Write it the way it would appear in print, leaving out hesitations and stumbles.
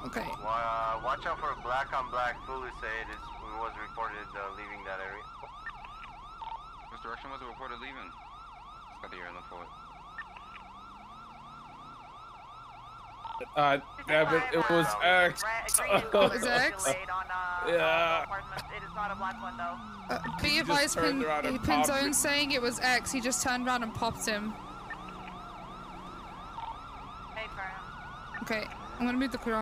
Okay. Watch out for black on black. Fully say it was reported leaving that area. Which direction was it reported leaving? It's got the air in the foot. Damn it, it was X. It was X? Yeah. It is not a black one though. Be advised, Pinzone's saying it was X. He just turned around and popped him. Hey, Graham. Okay, I'm gonna move the crew.